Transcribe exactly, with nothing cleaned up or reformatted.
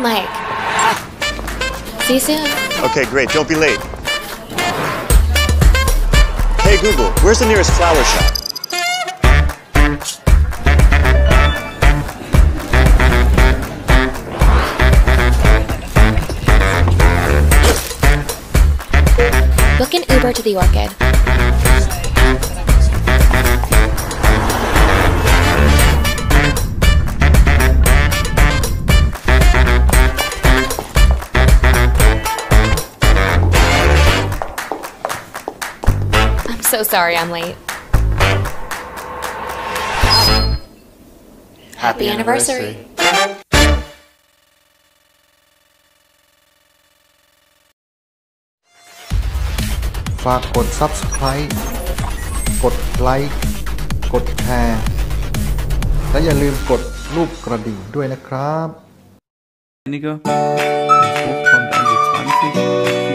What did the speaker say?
Mike. See you soon. Okay, great. Don't be late. Hey Google, where's the nearest flower shop? Book an Uber to the Orchid. I'm so sorry I'm late. Happy anniversary. ฝากกด ซับสไครบ์ กดไลค์ กดแชร์ และอย่าลืมกดรูปกระดิ่งด้วยนะครับ Einige, das Hochkommt an die zwanzig.